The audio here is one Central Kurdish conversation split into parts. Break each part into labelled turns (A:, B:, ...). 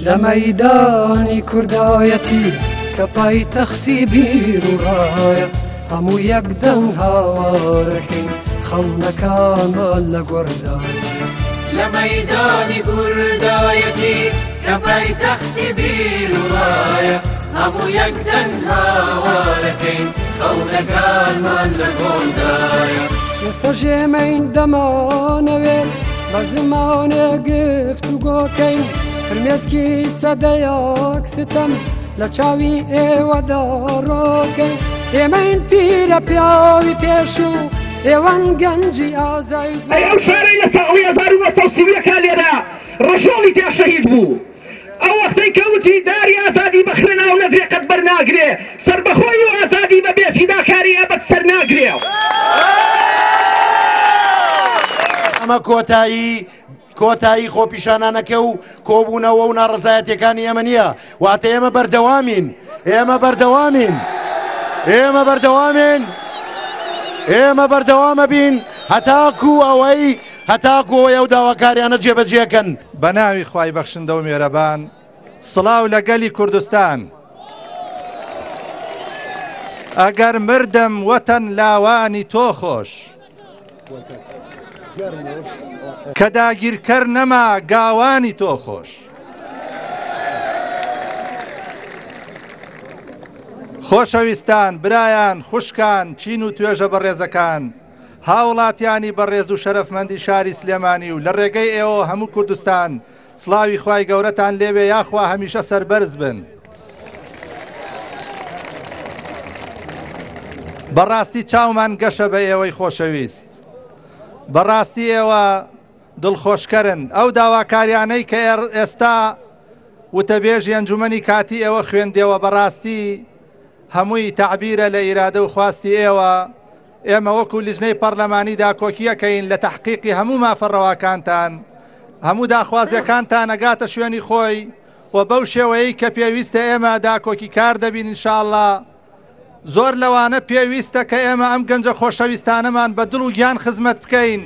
A: لميدانی کوردایەتی کە پایتەختی بیر و ڕایە هەموو یەکدەنگ هاوارەکەین خەونەکانمان لە گوەردایە
B: لە مەیدانی کوردایەتی کە پایتەختی بیر و ڕایە هەموو یەکدەنگ هاوارەکەین خەونەکانمان لە گوەردایە
A: ئێستا ژێمەین دەمانەوێت بە زمانێ گفتوگۆکەین فرمێسکی سەدەیەک ستەم لە چاوی ئێوەدا ڕۆکەین ئێمەین پیرە پیاوی پێشوو ئێوەن گەنجی ئازای
C: ئەی ئەو شارەی لە ساڵی 1930 لێرە ڕەشۆڵی تیا شەهید بوو ئەو وەختەی کەوتی داری ئازادی بە خوێناو نەدرێ قەت بەرناگرێ سەربەخۆی و ئازادی بە بێفیداکاری ئەبەت سەر ناگرێ
D: ئەمە کۆتایی خۆپیشانانەکە و کۆبوونەوە و ناڕزایەتیەکانی ئێمە نییە واتە ئێمە بەردەوامە بین هەتاکو ئەوەی ئەو داواکاریانە جێبەجێکەن
E: بە ناوی خوای بەخشندە و مێرەبان سڵاو لەگەلی کوردستان ئەگەر مردم وەتەن لاوانی تۆ خۆش کە داگیرکەر نەما گاوانی تۆ خۆش خۆشەویستان برایان خوشکان چین و توێژە بەڕێزەکان هاوڵاتیانی بەڕێز و شەرەفمەندی شاری سلێمانی و لە ڕێگەی ئێوە هەموو کوردستان سڵاوی خوای گەورەتان لێوێ یاخوا هەمیشە سەربەرز بن بەڕاستی چاومان گەشە بە ئێوەی خۆشەویست بەڕاستی ئێوە دڵخۆشکەرن ئەو داواکاریانەی کە ئێستا وتەبێژی ئەنجومەنی کاتی ئێوە خوێندێەوە بەڕاستی هەمووی تعبیرە لە ئیرادە و خواستی ئێوە ئێمە وەکو لیژنەی پەرلەمانی داکۆکیەکەین لە تەحقیقی هەموو مافەڕەواکانتان هەموو داخوازیەکانتان ئەگاتە شوێنی خۆی و بەو شێوەیەی کە پێویستە ئێمە داکۆکی کار دەبین ئینشاءڵڵا زۆر لەوانە پێویستە کە ئێمە ئەم گەنجە خۆشەویستانەمان بە دڵ و گیان خزمەت بکەین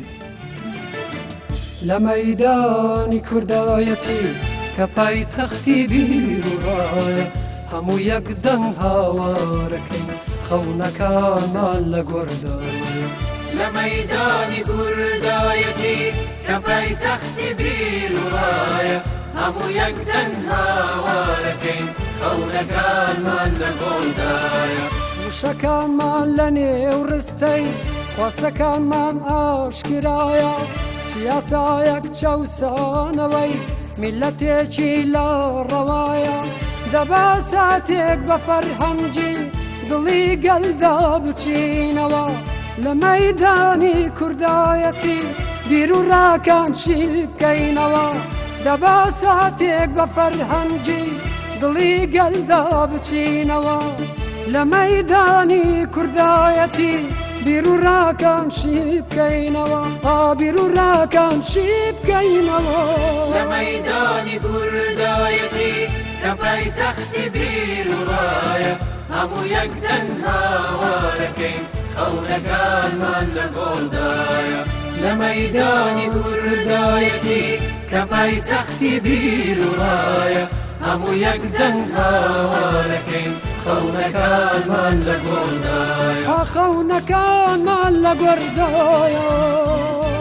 A: لە مەیدانی کوردایەتی کە پایتەختی بیر و ڕایە هەموو یەکدەنگ هاوارەکەین خەونەکانمان لە گوەردایە
B: لە مەیدانی کوردایەتی کە پایتەختی بیر و ڕایە هەموو یەکدەنگ هاوارەکەین خەونەکانمان لە گوەردایە
A: وشەکانمان لە نێو ڕستەی خواستەکانمان ئاشکرایە چیاسایەک چەوسانەوەی میلەتێکی لە ڕەوایە دەبا ساتێک بە فەرهەنگی دڵی گەلدا بچینەوە لە مەیدانی کوردایەتی بیر و ڕاکان چی بکەینەوە دەبا ساتێک بە فەرهەنگی دڵی گەلدا بچینەوە لە مەیدانی کوردایەتی بیر و ڕاکان چی بکەینەوە بیر و ڕاکان چی بکەینەوە
B: لە مەیدانی کوردایەتی کە پایتەختی بیر و ڕایە هەموو یەکدەنگ هاوارەکەین خەونەکانمان لە گۆڵدایە لە مەیدانی کوردایەتی کە پایتەختی بیر و ڕایە هەموو یەکدەنگ هاوارەکەین خەونەکانمان لە گۆڵدایە
A: خەونەکانمان لە گوەردایە